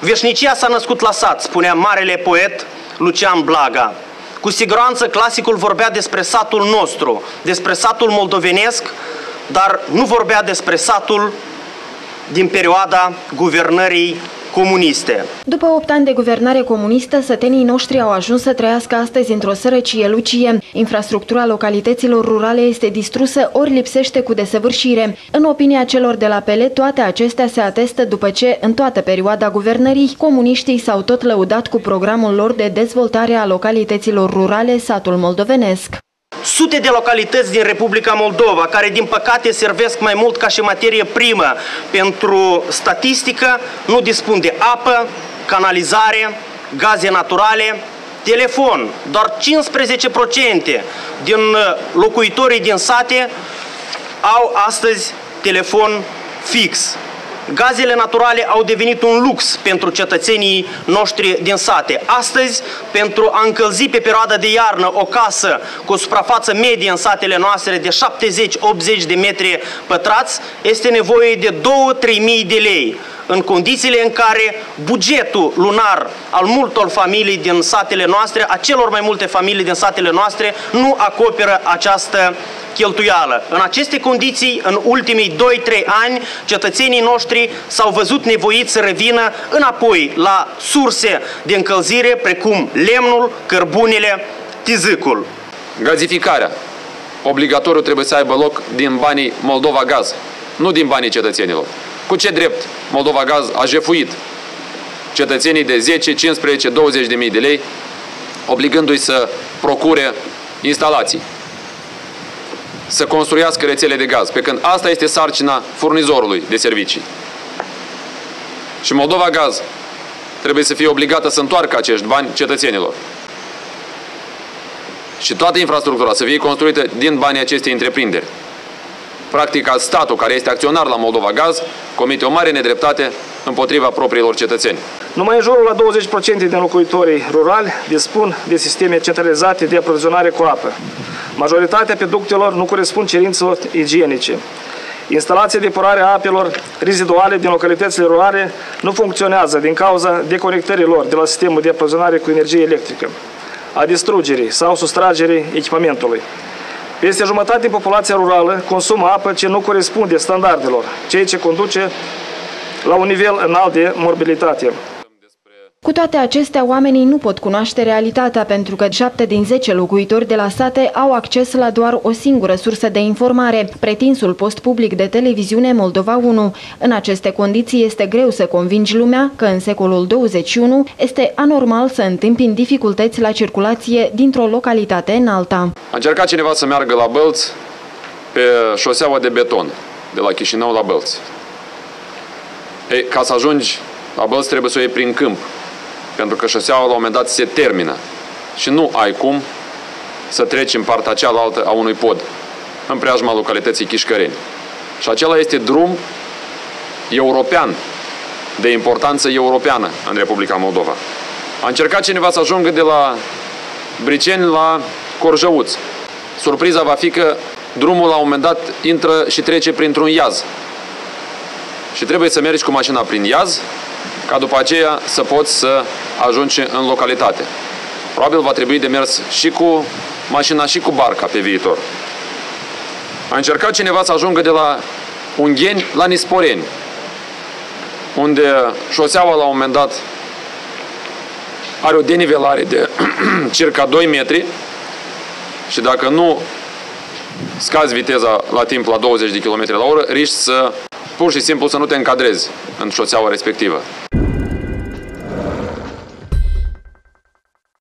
Veșnicia s-a născut la sat, spunea marele poet Lucian Blaga. Cu siguranță clasicul vorbea despre satul nostru, despre satul moldovenesc, dar nu vorbea despre satul din perioada guvernării comuniste. După 8 ani de guvernare comunistă, sătenii noștri au ajuns să trăiască astăzi într-o sărăcie lucie. Infrastructura localităților rurale este distrusă ori lipsește cu desăvârșire. În opinia celor de la Pele, toate acestea se atestă după ce, în toată perioada guvernării, comuniștii s-au tot lăudat cu programul lor de dezvoltare a localităților rurale, satul moldovenesc. Sute de localități din Republica Moldova, care din păcate servesc mai mult ca și materie primă pentru statistică, nu dispun de apă, canalizare, gaze naturale, telefon. Doar 15% din locuitorii din sate au astăzi telefon fix. Gazele naturale au devenit un lux pentru cetățenii noștri din sate. Astăzi, pentru a încălzi pe perioada de iarnă o casă cu o suprafață medie în satele noastre de 70-80 de metri pătrați, este nevoie de 2-3 mii de lei, în condițiile în care bugetul lunar al multor familii din satele noastre, a celor mai multe familii din satele noastre, nu acoperă această cheltuială. În aceste condiții, în ultimii 2-3 ani, cetățenii noștri s-au văzut nevoiți să revină înapoi la surse de încălzire, precum lemnul, cărbunele, tizâcul. Gazificarea obligatoriu trebuie să aibă loc din banii Moldova Gaz, nu din banii cetățenilor. Cu ce drept Moldova Gaz a jefuit cetățenii de 10, 15, 20 de mii de lei, obligându-i să procure instalații, să construiască rețele de gaz, pe când asta este sarcina furnizorului de servicii. Și Moldova Gaz trebuie să fie obligată să întoarcă acești bani cetățenilor. Și toată infrastructura să fie construită din banii acestei întreprinderi. Practic, statul, care este acționar la Moldova Gaz, comite o mare nedreptate împotriva propriilor cetățeni. Numai în jurul la 20% din locuitorii rurali dispun de sisteme centralizate de aprovizionare cu apă. Majoritatea peductelor nu corespund cerințelor igienice. Instalația de epurare a apelor reziduale din localitățile rurale nu funcționează din cauza deconectării lor de la sistemul de aprovizionare cu energie electrică, a distrugerii sau sustragerii echipamentului. Peste jumătate din populația rurală consumă apă ce nu corespunde standardelor, ceea ce conduce la un nivel înalt de morbilitate. Cu toate acestea, oamenii nu pot cunoaște realitatea pentru că 7 din 10 locuitori de la sate au acces la doar o singură sursă de informare, pretinsul post public de televiziune Moldova 1. În aceste condiții este greu să convingi lumea că în secolul 21 este anormal să întâmpini dificultăți la circulație dintr-o localitate în alta. A încercat cineva să meargă la Bălți pe șoseaua de beton, de la Chișinău la Bălți. Ei, ca să ajungi la Bălți trebuie să o iei prin câmp, pentru că șoseaua la un moment dat se termină și nu ai cum să treci în partea cealaltă a unui pod, în preajma localității Chișcăreni. Și acela este drum european, de importanță europeană în Republica Moldova. A încercat cineva să ajungă de la Briceni la Corjăuț. Surpriza va fi că drumul la un moment dat intră și trece printr-un iaz. Și trebuie să mergi cu mașina prin iaz, ca după aceea să poți să ajungi în localitate. Probabil va trebui de mers și cu mașina și cu barca pe viitor. A încercat cineva să ajungă de la Ungheni la Nisporeni, unde șoseaua la un moment dat are o denivelare de circa 2 metri și dacă nu scazi viteza la timp la 20 de km la oră, riști să pur și simplu să nu te încadrezi în șoseaua respectivă.